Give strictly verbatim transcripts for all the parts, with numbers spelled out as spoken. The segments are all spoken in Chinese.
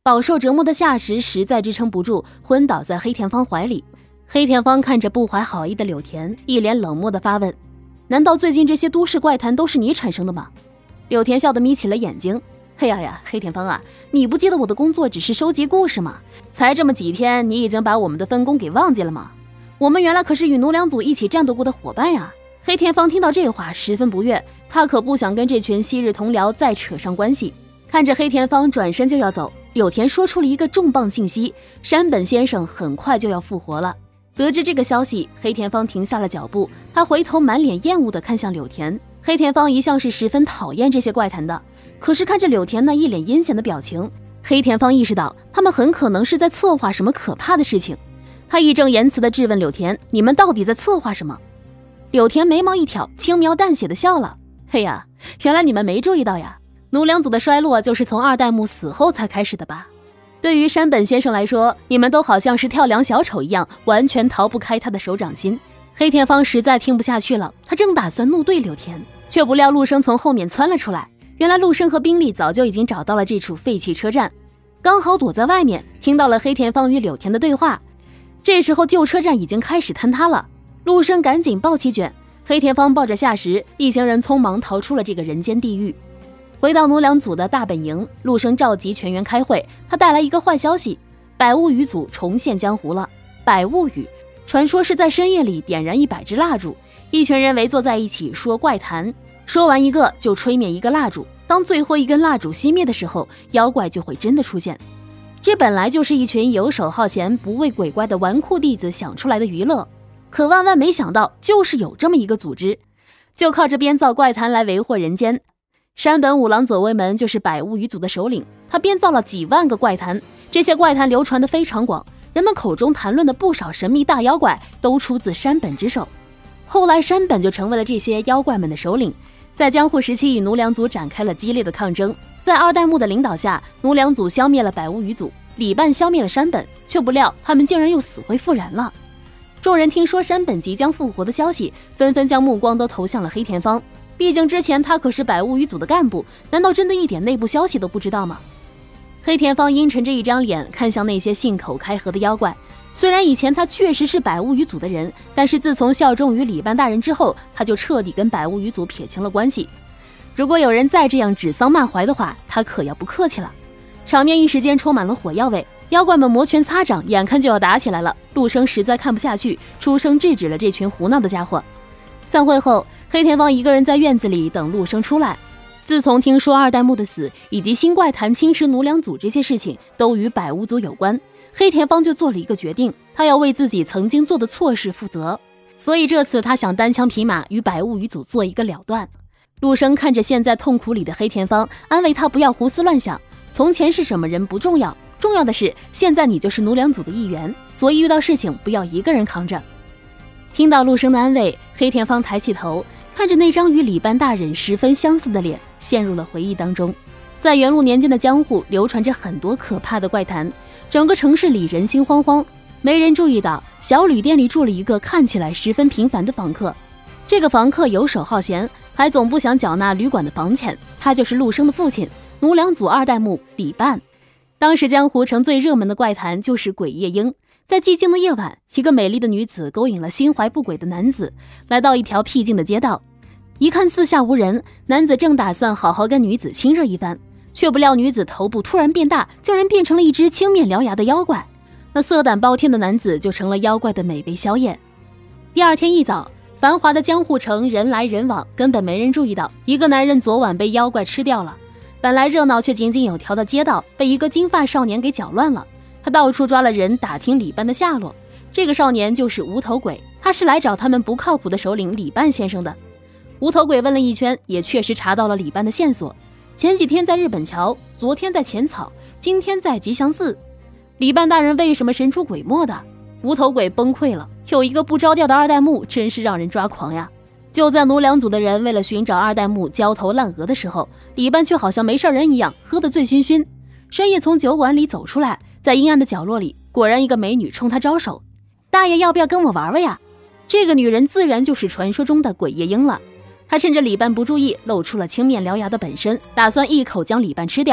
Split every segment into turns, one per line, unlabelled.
饱受折磨的夏时实在支撑不住，昏倒在黑田芳怀里。黑田芳看着不怀好意的柳田，一脸冷漠地发问：难道最近这些都市怪谈都是你产生的吗？柳田笑得眯起了眼睛。哎呀呀，黑田芳啊，你不记得我的工作只是收集故事吗？才这么几天，你已经把我们的分工给忘记了吗？我们原来可是与奴良组一起战斗过的伙伴呀。黑田芳听到这话十分不悦，他可不想跟这群昔日同僚再扯上关系。看着黑田芳转身就要走，柳田说出了一个重磅信息：山本先生很快就要复活了。得知这个消息，黑田芳停下了脚步，他回头满脸厌恶地看向柳田。黑田芳一向是十分讨厌这些怪谈的，可是看着柳田那一脸阴险的表情，黑田芳意识到他们很可能是在策划什么可怕的事情。他义正言辞地质问柳田：你们到底在策划什么？柳田眉毛一挑，轻描淡写地笑了：嘿呀，原来你们没注意到呀，奴良组的衰落就是从二代目死后才开始的吧？对于山本先生来说，你们都好像是跳梁小丑一样，完全逃不开他的手掌心。黑田芳实在听不下去了，他正打算怒对柳田，却不料陆生从后面窜了出来。原来陆生和兵力早就已经找到了这处废弃车站，刚好躲在外面，听到了黑田芳与柳田的对话。这时候旧车站已经开始坍塌了，陆生赶紧抱起卷，黑田芳抱着夏时，一行人匆忙逃出了这个人间地狱。回到奴良组的大本营，陆生召集全员开会，他带来一个坏消息：百物语组重现江湖了。百物语传说是在深夜里点燃一百支蜡烛，一群人围坐在一起说怪谈，说完一个就吹灭一个蜡烛，当最后一根蜡烛熄灭的时候，妖怪就会真的出现。这本来就是一群游手好闲不畏鬼怪的纨绔弟子想出来的娱乐，可万万没想到就是有这么一个组织，就靠着编造怪谈来为祸人间。山本五郎左卫门就是百物语组的首领，他编造了几万个怪谈，这些怪谈流传得非常广，人们口中谈论的不少神秘大妖怪都出自山本之手。后来山本就成为了这些妖怪们的首领，在江户时期与奴良组展开了激烈的抗争。在二代目的领导下，奴良组消灭了百物语组，李半消灭了山本，却不料他们竟然又死灰复燃了。众人听说山本即将复活的消息，纷纷将目光都投向了黑田芳，毕竟之前他可是百物语组的干部，难道真的一点内部消息都不知道吗？黑田芳阴沉着一张脸看向那些信口开河的妖怪，虽然以前他确实是百物语组的人，但是自从效忠于李半大人之后，他就彻底跟百物语组撇清了关系。如果有人再这样指桑骂槐的话，他可要不客气了。场面一时间充满了火药味，妖怪们摩拳擦掌，眼看就要打起来了。陆生实在看不下去，出声制止了这群胡闹的家伙。散会后，黑田芳一个人在院子里等陆生出来。自从听说二代目的死以及新怪谈侵蚀奴良组这些事情都与百物组有关，黑田芳就做了一个决定，他要为自己曾经做的错事负责。所以这次他想单枪匹马与百物语组做一个了断。陆生看着陷在痛苦里的黑田芳，安慰他不要胡思乱想，从前是什么人不重要，重要的是现在你就是奴良组的一员，所以遇到事情不要一个人扛着。听到陆生的安慰，黑田芳抬起头，看着那张与李半大人十分相似的脸，陷入了回忆当中。在元禄年间的江户流传着很多可怕的怪谈，整个城市里人心惶惶，没人注意到小旅店里住了一个看起来十分平凡的房客。这个房客游手好闲，还总不想缴纳旅馆的房钱，他就是陆生的父亲，奴良组二代目李半。当时江湖城最热门的怪谈就是鬼夜莺。在寂静的夜晚，一个美丽的女子勾引了心怀不轨的男子，来到一条僻静的街道。一看四下无人，男子正打算好好跟女子亲热一番，却不料女子头部突然变大，竟然变成了一只青面獠牙的妖怪。那色胆包天的男子就成了妖怪的美味宵夜。第二天一早，繁华的江户城人来人往，根本没人注意到一个男人昨晚被妖怪吃掉了。本来热闹却井井有条的街道被一个金发少年给搅乱了，他到处抓了人打听李半的下落。这个少年就是无头鬼，他是来找他们不靠谱的首领李半先生的。无头鬼问了一圈，也确实查到了李半的线索。前几天在日本桥，昨天在浅草，今天在吉祥寺。李半大人为什么神出鬼没的？无头鬼崩溃了，有一个不着调的二代目，真是让人抓狂呀！就在奴良组的人为了寻找二代目焦头烂额的时候，李半却好像没事人一样，喝得醉醺醺。深夜从酒馆里走出来，在阴暗的角落里，果然一个美女冲他招手：“大爷，要不要跟我玩玩呀？”这个女人自然就是传说中的鬼夜莺了。她趁着李半不注意，露出了青面獠牙的本身，打算一口将李半吃掉。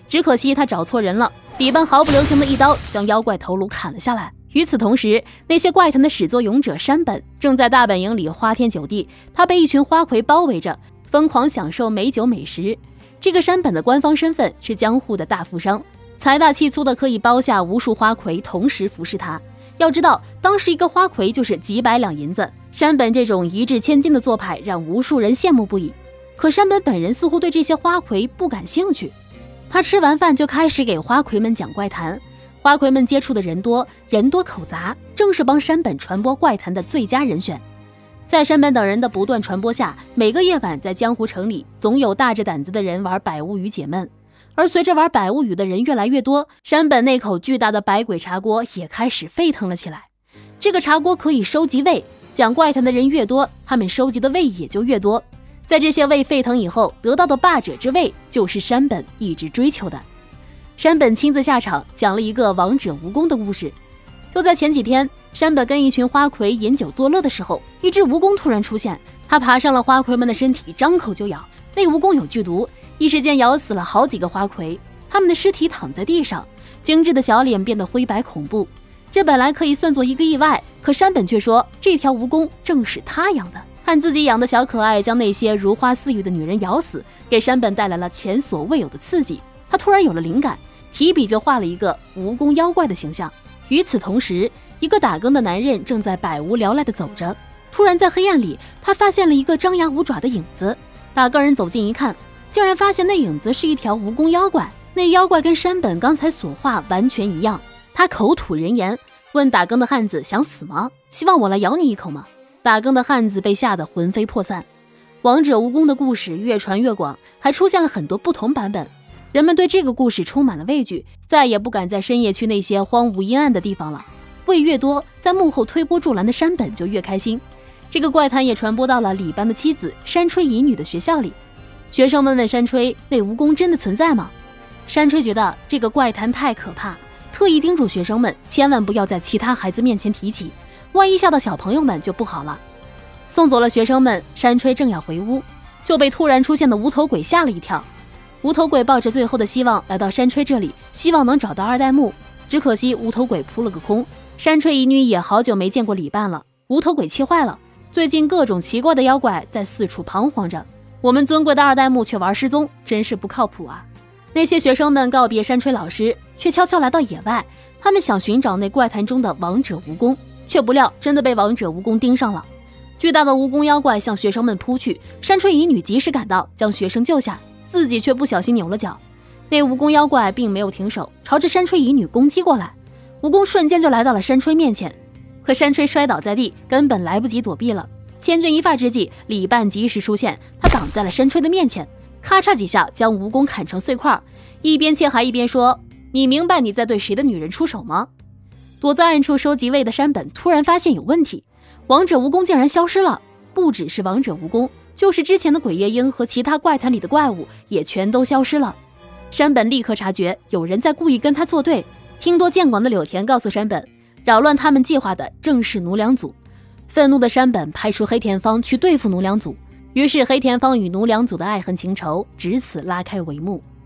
只可惜他找错人了，李班毫不留情的一刀将妖怪头颅砍了下来。与此同时，那些怪谈的始作俑者山本正在大本营里花天酒地，他被一群花魁包围着，疯狂享受美酒美食。这个山本的官方身份是江户的大富商，财大气粗的可以包下无数花魁同时服侍他。要知道，当时一个花魁就是几百两银子，山本这种一掷千金的做派让无数人羡慕不已。可山本本人似乎对这些花魁不感兴趣，他吃完饭就开始给花魁们讲怪谈。花魁们接触的人多，人多口杂，正是帮山本传播怪谈的最佳人选。在山本等人的不断传播下，每个夜晚在江湖城里总有大着胆子的人玩百物语解闷。而随着玩百物语的人越来越多，山本那口巨大的百鬼茶锅也开始沸腾了起来。这个茶锅可以收集胃，讲怪谈的人越多，他们收集的胃也就越多。在这些胃沸腾以后，得到的霸者之位就是山本一直追求的。山本亲自下场讲了一个王者蜈蚣的故事。就在前几天，山本跟一群花魁饮酒作乐的时候，一只蜈蚣突然出现，它爬上了花魁们的身体，张口就咬。那蜈蚣有剧毒，一时间咬死了好几个花魁，他们的尸体躺在地上，精致的小脸变得灰白恐怖。这本来可以算作一个意外，可山本却说这条蜈蚣正是他养的，看自己养的小可爱将那些如花似玉的女人咬死，给山本带来了前所未有的刺激。他突然有了灵感，提笔就画了一个蜈蚣妖怪的形象。与此同时，一个打更的男人正在百无聊赖地走着，突然在黑暗里，他发现了一个张牙舞爪的影子。打更人走近一看，竟然发现那影子是一条蜈蚣妖怪。那妖怪跟山本刚才所画完全一样，他口吐人言，问打更的汉子想死吗？希望我来咬你一口吗？打更的汉子被吓得魂飞魄散。王者蜈蚣的故事越传越广，还出现了很多不同版本。人们对这个故事充满了畏惧，再也不敢在深夜去那些荒芜阴暗的地方了。胃越多，在幕后推波助澜的山本就越开心。这个怪谈也传播到了李班的妻子山吹乙女的学校里。学生们问山吹，那蜈蚣真的存在吗？山吹觉得这个怪谈太可怕，特意叮嘱学生们千万不要在其他孩子面前提起，万一吓到小朋友们就不好了。送走了学生们，山吹正要回屋，就被突然出现的无头鬼吓了一跳。无头鬼抱着最后的希望来到山吹这里，希望能找到二代目，只可惜无头鬼扑了个空。山吹乙女也好久没见过李伴了，无头鬼气坏了。最近各种奇怪的妖怪在四处彷徨着，我们尊贵的二代目却玩失踪，真是不靠谱啊！那些学生们告别山吹老师，却悄悄来到野外，他们想寻找那怪谈中的王者蜈蚣，却不料真的被王者蜈蚣盯上了。巨大的蜈蚣妖怪向学生们扑去，山吹乙女及时赶到，将学生救下，自己却不小心扭了脚。那蜈蚣妖怪并没有停手，朝着山吹乙女攻击过来。蜈蚣瞬间就来到了山吹面前，可山吹摔倒在地，根本来不及躲避了。千钧一发之际，李伴及时出现，他挡在了山吹的面前，咔嚓几下将蜈蚣砍成碎块，一边切还一边说：“你明白你在对谁的女人出手吗？”躲在暗处收集胃的山本突然发现有问题，王者蜈蚣竟然消失了。不只是王者蜈蚣，就是之前的鬼夜莺和其他怪谈里的怪物也全都消失了。山本立刻察觉有人在故意跟他作对，听多见广的柳田告诉山本，扰乱他们计划的正是奴良祖。愤怒的山本派出黑田方去对付奴良祖，于是黑田方与奴良祖的爱恨情仇至此拉开帷幕。